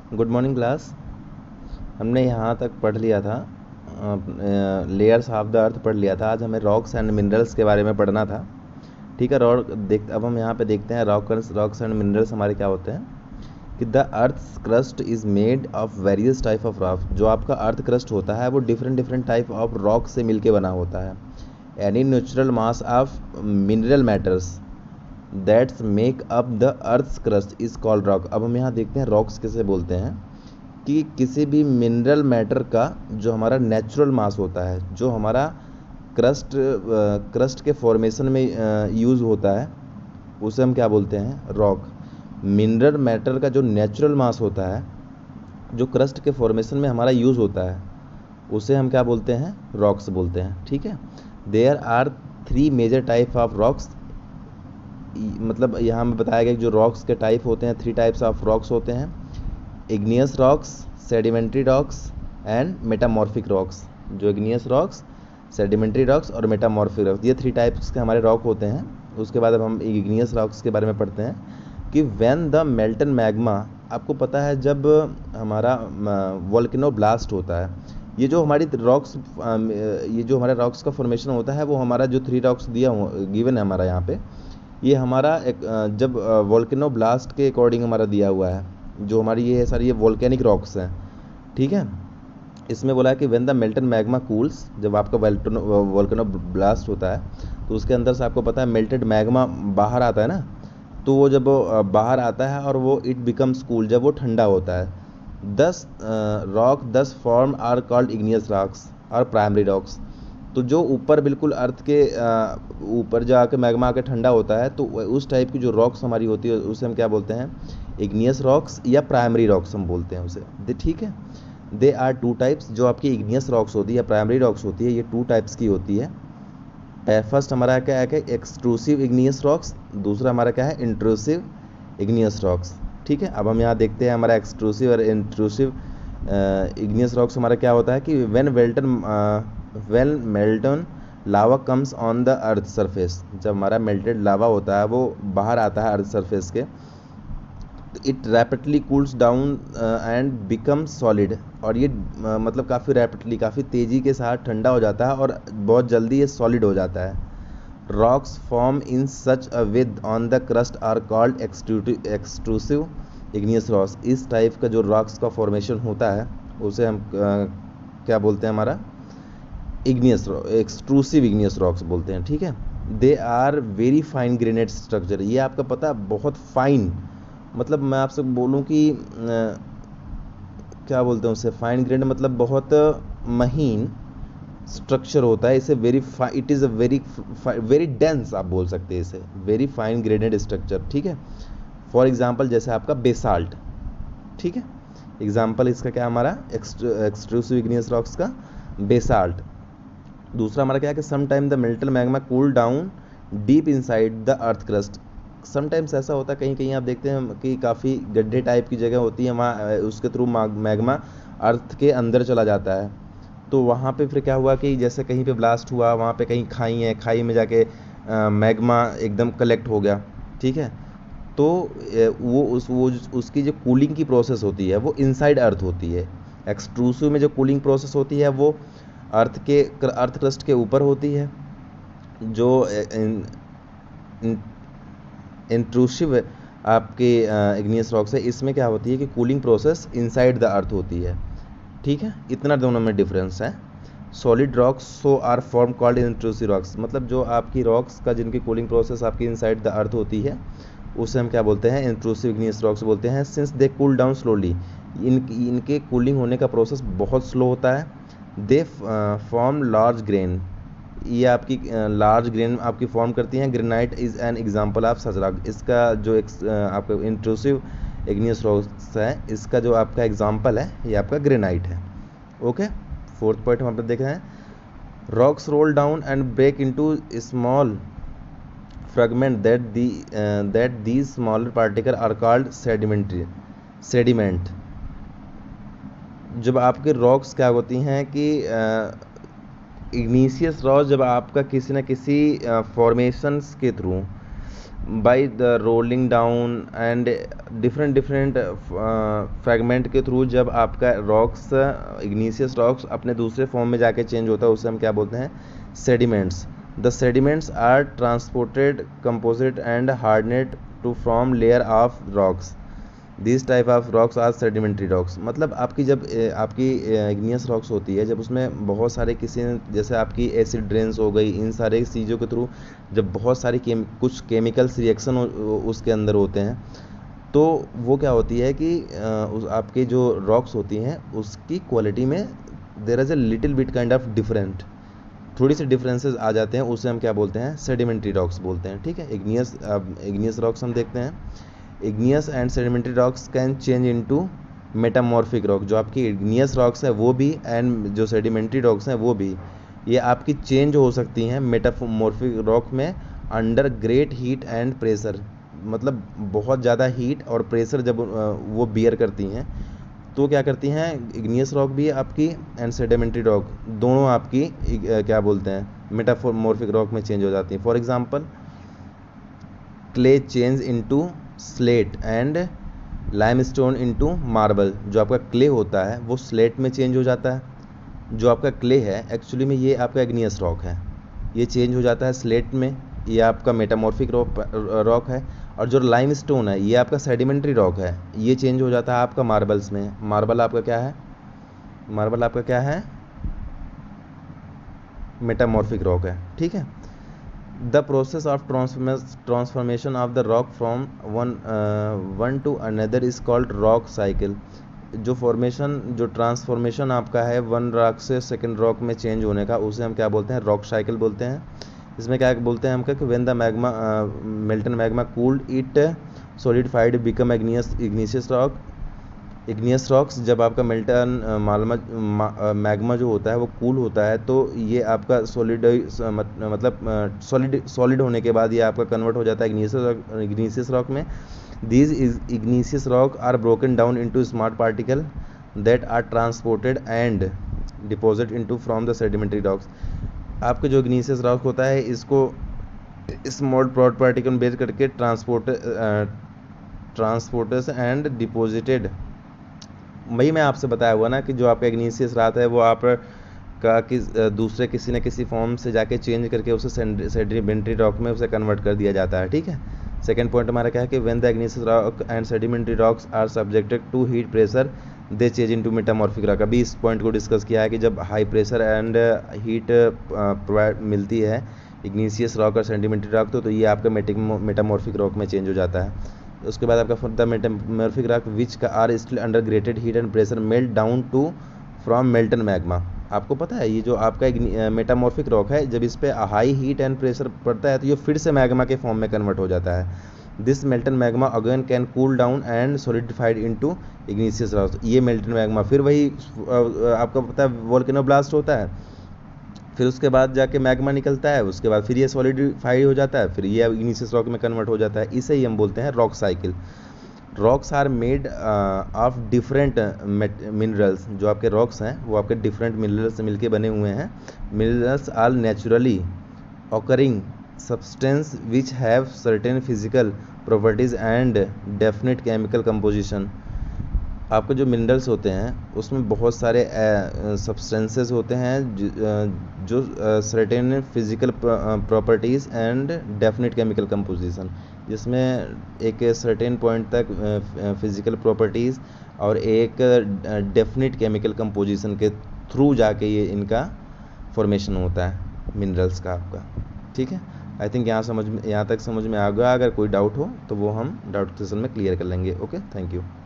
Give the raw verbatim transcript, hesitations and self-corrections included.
Good morning class. हमने यहाँ तक पढ़ लिया था, लेयर्स ऑफ द अर्थ पढ़ लिया था। आज हमें रॉक्स एंड मिनरल्स के बारे में पढ़ना था। ठीक है, रॉक देख अब हम यहाँ पे देखते हैं रॉक्स रॉक्स एंड मिनरल्स हमारे क्या होते हैं। कि the earth crust is made of various type of rock. जो आपका अर्थ क्रस्ट होता है वो different different type of rock से मिलके बना होता है। Any natural mass of mineral matters that's make up the earth crust is called rock. अब हम यहाँ देखते हैं रॉक्स किसे बोलते हैं। कि किसी भी मिनरल मैटर का जो हमारा नेचुरल मास होता है, जो हमारा क्रस्ट क्रस्ट के फॉर्मेशन में यूज़ होता है, उसे हम क्या बोलते हैं, रॉक। मिनरल मैटर का जो नेचुरल मास होता है, जो क्रस्ट के फॉर्मेशन में हमारा यूज़ होता है, उसे हम क्या बोलते हैं, रॉक्स बोलते हैं। ठीक है, there are three major type of rocks. मतलब यहाँ में बताया गया कि जो रॉक्स के टाइप होते हैं, थ्री टाइप्स ऑफ रॉक्स होते हैं। Igneous rocks, sedimentary rocks and metamorphic rocks. जो इग्नियस रॉक्स, सेडिमेंट्री रॉक्स और मेटामॉर्फिक रॉक्स, ये थ्री टाइप्स के हमारे रॉक होते हैं। उसके बाद अब हम इग्नियस रॉक्स के बारे में पढ़ते हैं। कि व्हेन द मेल्टन मैग्मा, आपको पता है जब हमारा वोल्केनो ब्लास्ट होता है, ये जो हमारी रॉक्स ये जो हमारे रॉक्स का फॉर्मेशन होता है, वो हमारा जो थ्री रॉक्स दिया गिवन है हमारा यहाँ पे, ये हमारा एक जब वोल्केनो ब्लास्ट के अकॉर्डिंग हमारा दिया हुआ है। जो हमारी ये है सारी ये वोल्केनिक रॉक्स हैं। ठीक है, इसमें बोला है कि when the molten magma cools, जब आपका वोल्केनो ब्लास्ट होता है तो उसके अंदर से आपको पता है मेल्टेड मैग्मा बाहर आता है ना। तो वो जब बाहर आता है और वो इट बिकम्स कूल, जब वो ठंडा होता है, thus rock thus form are called igneous rocks और प्राइमरी रॉक्स। तो जो ऊपर बिल्कुल अर्थ के ऊपर जाके मैग्मा आके ठंडा होता है, तो उस टाइप की जो रॉक्स हमारी होती है उसे हम क्या बोलते हैं, इग्नियस रॉक्स या प्राइमरी रॉक्स हम बोलते हैं उसे। ठीक है, दे आर टू टाइप्स। जो आपकी इग्नियस रॉक्स होती है या प्राइमरी रॉक्स होती है, ये टू टाइप्स की होती है। फर्स्ट हमारा क्या है कि एक्सट्रूसिव इग्नियस रॉक्स, दूसरा हमारा क्या है, इंट्रूसिव इग्नियस रॉक्स। ठीक है, अब हम यहाँ देखते हैं हमारा एक्सट्रूसिव और इंट्रूसिव इग्नियस रॉक्स हमारा क्या होता है। कि when welton well molten lava comes on the earth surface, जब हमारा मेल्टेड लावा होता है वो बाहर आता है अर्थ सरफेस के, it rapidly cools down and becomes solid. और ये uh, मतलब काफ़ी रैपिडली, काफ़ी तेज़ी के साथ ठंडा हो जाता है और बहुत जल्दी ये सॉलिड हो जाता है। Rocks form in such a with on the crust are called extrusive igneous rocks. इस टाइप का जो रॉक्स का फॉर्मेशन होता है उसे हम uh, क्या बोलते हैं, हमारा इग्नियस एक्सट्रूसिव इग्नियस रॉक्स बोलते हैं। ठीक है, they are very fine grained structure. ये आपका पता है बहुत फाइन, मतलब मैं आपसे बोलूँ कि आ, क्या बोलते हैं उसे, फाइन ग्रेड मतलब बहुत महीन स्ट्रक्चर होता है इसे। Very it is a very very dense आप बोल सकते हैं इसे, वेरी फाइन ग्रेडेड स्ट्रक्चर। ठीक है, फॉर एग्जांपल जैसे आपका बेसाल्ट। ठीक है, एग्जांपल इसका क्या हमारा एक्सट्रूसिव इग्नियस रॉक्स का बेसाल्ट। दूसरा हमारा क्या है कि some time the molten magma cool down deep inside the earth crust. Sometimes ऐसा होता है, कहीं कहीं आप देखते हैं कि काफ़ी गड्ढे टाइप की जगह होती है, वहाँ उसके थ्रू मैग्मा अर्थ के अंदर चला जाता है। तो वहाँ पे फिर क्या हुआ कि जैसे कहीं पे ब्लास्ट हुआ, वहाँ पे कहीं खाई है, खाई में जाके मैग्मा एकदम कलेक्ट हो गया। ठीक है, तो वो उस वो उसकी जो कूलिंग की प्रोसेस होती है वो इनसाइड अर्थ होती है। एक्सट्रूसिव में जो कूलिंग प्रोसेस होती है वो अर्थ के अर्थ क्रस्ट के ऊपर होती है। जो इन, इन, इंट्रूसिव आपके इग्नियस रॉक्स है, इसमें क्या होती है कि cooling process inside the earth होती है। ठीक है, इतना दोनों में डिफरेंस है। Solid rocks so are form called intrusive rocks. मतलब जो आपकी रॉक्स का जिनकी कूलिंग प्रोसेस आपकी इनसाइड द अर्थ होती है उसे हम क्या बोलते हैं, इंट्रूसिव इग्नियस रॉक्स बोलते हैं। Since they cool down slowly, इन इनके कूलिंग होने का प्रोसेस बहुत स्लो होता है। दे फॉर्म लार्ज ग्रेन, ये आपकी लार्ज ग्रेन आपकी फॉर्म करती हैं। Granite is an example of such rock. इसका जो एक आपका इंट्रूसिव इग्नियस रॉक्स है, इसका जो आपका एग्जांपल है ये आपका ग्रेनाइट है। ओके, फोर्थ पॉइंट हम पे देख रहे हैं, rocks roll down and break into small fragment that the that these smaller particle are called sedimentary sediment. जब आपके रॉक्स क्या होती हैं कि इग्निशियस रॉक, जब आपका किसी न किसी फॉर्मेशंस के through by the rolling down and different different fragment के थ्रू जब आपका रॉक्स इग्निशियस रॉक्स अपने दूसरे फॉर्म में जाके चेंज होता है उसे हम क्या बोलते हैं, sediments. The sediments are transported composite and hardened to form layer of rocks. This type of rocks are sedimentary rocks. मतलब आपकी जब ए, आपकी इग्नियस रॉक्स होती है, जब उसमें बहुत सारे किसी जैसे आपकी एसिड ड्रेन्स हो गई, इन सारे चीज़ों के थ्रू जब बहुत सारी केम, कुछ केमिकल्स रिएक्शन उसके अंदर होते हैं, तो वो क्या होती है कि उस आपके जो रॉक्स होती हैं उसकी क्वालिटी में there is a little bit kind of different, थोड़ी सी डिफरेंसेस आ जाते हैं, उसे हम क्या बोलते हैं, सेडिमेंट्री रॉक्स बोलते हैं। ठीक है, इग्नियस इग्नियस रॉक्स हम देखते हैं। Igneous and sedimentary rocks can change into metamorphic rock. जो आपकी इग्नियस रॉक्स है वो भी एंड जो सेडिमेंट्री रॉक्स हैं वो भी, ये आपकी चेंज हो सकती हैं मेटामॉर्फिक रॉक में under great heat and pressure. मतलब बहुत ज़्यादा हीट और प्रेशर जब वो बियर करती हैं तो क्या करती हैं, इग्नियस रॉक भी आपकी एंड सेडिमेंट्री रॉक दोनों आपकी क्या बोलते हैं, मेटामॉर्फिक रॉक में चेंज हो जाती हैं। For example clay change into slate and limestone into marble. जो आपका क्ले होता है वो स्लेट में चेंज हो जाता है। जो आपका क्ले है एक्चुअली में ये आपका इग्नियस रॉक है, ये चेंज हो जाता है स्लेट में, ये आपका मेटामॉर्फिक रॉक है। और जो लाइमस्टोन है ये आपका सेडिमेंट्री रॉक है, ये चेंज हो जाता है आपका मार्बल्स में। मार्बल आपका क्या है, मार्बल आपका क्या है, मेटामॉर्फिक रॉक है। ठीक है, the process of transformation of the rock from one one to another is called rock cycle. जो फॉर्मेशन जो ट्रांसफॉर्मेशन आपका है वन रॉक से सेकंड रॉक में चेंज होने का, उसे हम क्या बोलते हैं, रॉक साइकिल बोलते हैं। इसमें क्या बोलते हैं हम, क्या कि when the magma molten magma cooled it solidified become igneous igneous rock. Igneous rocks जब आपका मेल्टन मालमा मैग्मा जो होता है वो कूल होता है तो ये आपका सॉलिड मतलब सॉलिड सॉलिड होने के बाद ये आपका कन्वर्ट हो जाता है इग्निशियस इग्निशियस रॉक में। These igneous rock are broken down into small particle that are transported and deposit into from the sedimentary rocks. आपका जो इग्निशियस रॉक होता है इसको स्मॉल पार्टिकल में ब्रेक करके ट्रांसपोर्ट ट्रांसपोर्टर्स एंड डिपॉजिटेड। वही मैं आपसे बताया हुआ ना कि जो आपका इग्निशियस रॉक है वो आप का किस दूसरे किसी न किसी फॉर्म से जाके चेंज करके उसे सेडिमेंट्री रॉक में उसे कन्वर्ट कर दिया जाता है। ठीक है, सेकंड पॉइंट हमारा क्या है कि when the igneous rock and sedimentary rocks are subjected to heat pressure they change into metamorphic rock. अभी इस पॉइंट को डिस्कस किया है कि जब high pressure and heat provide मिलती है इग्निशियस रॉक और सेडिमेंट्री रॉक तो, तो ये आपका मेटामॉर्फिक रॉक में चेंज हो जाता है। उसके बाद आपका द मेटामॉर्फिक रॉक विच का are still under greater heat and pressure melt down to from molten magma. आपको पता है ये जो आपका मेटामॉर्फिक रॉक है जब इस पे हाई हीट एंड प्रेशर पड़ता है तो ये फिर से मैग्मा के फॉर्म में कन्वर्ट हो जाता है। This molten magma again can cool down and solidified into igneous rock. ये मेल्टन मैग्मा फिर वही आपको पता है वोल्केनो ब्लास्ट होता है, फिर उसके बाद जाके मैग्मा निकलता है, उसके बाद फिर ये सॉलिडिफाई हो जाता है, फिर ये इग्निशियस रॉक में कन्वर्ट हो जाता है। इसे ही हम बोलते हैं rock cycle. Rocks are made of different minerals. जो आपके रॉक्स हैं वो आपके डिफरेंट मिनरल्स से मिलके बने हुए हैं। Minerals are naturally occurring substance which have certain physical properties and definite chemical composition. आपके जो मिनरल्स होते हैं उसमें बहुत सारे सब्सटेंसेस होते हैं जो certain physical properties and definite chemical composition, जिसमें एक सर्टेन पॉइंट तक फिजिकल प्रॉपर्टीज़ और एक डेफिनेट केमिकल कंपोजिशन के थ्रू जाके ये इनका फॉर्मेशन होता है मिनरल्स का आपका। ठीक है, आई थिंक यहाँ समझ में यहाँ तक समझ में आ गया। अगर कोई डाउट हो तो वो हम डाउट सेशन में क्लियर कर लेंगे। Okay, thank you.